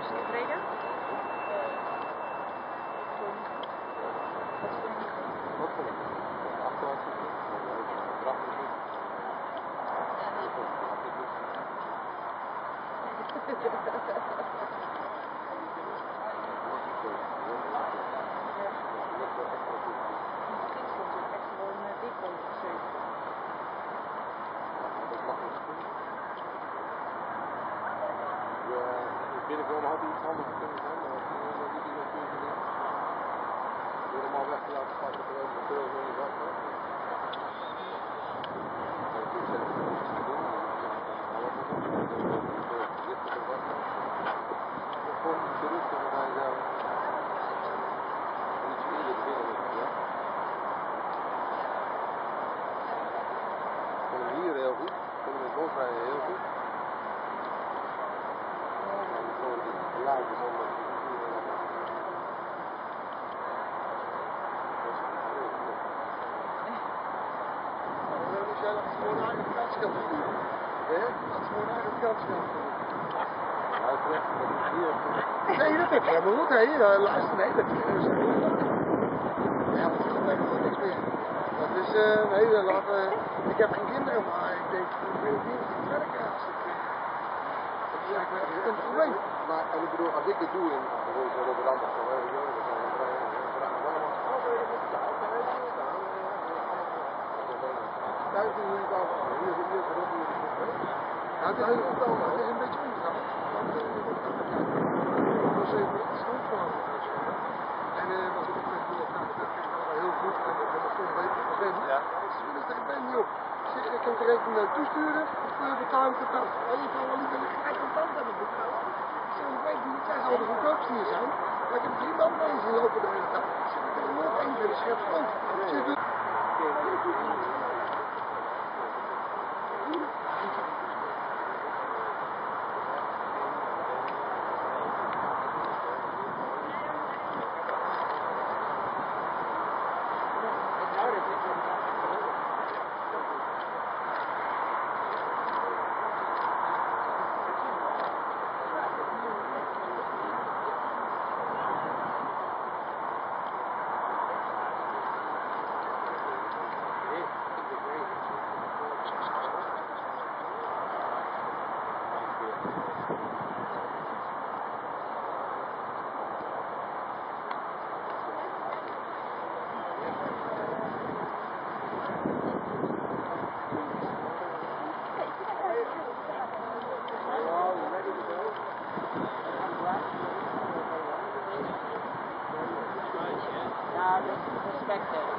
Was je tevreden? Wat vond je goed? Wat vond ik? Achterwaarts zitten. Erachter zitten. Binnenkomen had hij iets anders kunnen zijn, maar dat is niet iemand kunnen doen. Helemaal weg te laten pakken terwijl hij veel zo niet wacht. Hier heel goed, kunnen we bosrijden heel goed. Lagen zonder dus jij laat gewoon een eigen katskamp doen. Dat is gewoon een eigen katskamp doen. Nee, dat heb je helemaal goed. Nee, luister, nee, dat is helemaal goed. Ja, dat is helemaal niks meer. Dat is, nee, ik heb geen kinderen, maar ik denk, ik weet niet of het werkt als ik... Dat is eigenlijk een probleem. Maar en ik bedoel, als ik dit doe in Rotterdam of zo, dan het is een beetje ongegaan. Dat was even iets schoongevallen. En wat ik met die dat vind ik allemaal heel goed. En ik heb het vorige week gezegd. Ja. Ze willen tegen Ben, joh. Ik kan er even toesturen. Betaal ik het dan. Je kan wel liever gelijk contant hebben betalen. Ik weet niet, zij zal de goedkoopste hier zijn. Maar ik heb 3 man mee zien lopen de hele dag. Ik zeg, ik heb er nog één bij de scherp grond. Ja, dat is respect hebben.